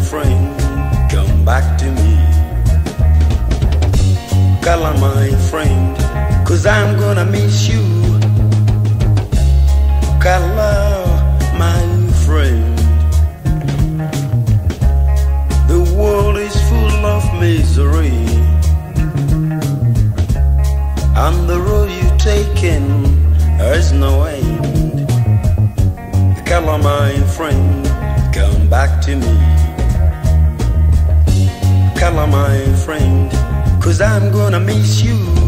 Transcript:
friend, come back to me. Call my friend, 'cause I'm gonna miss you. Call my friend. The world is full of misery, and the road you're taking has no end. Call my friend, come back to me. Call my friend, 'cause I'm gonna miss you.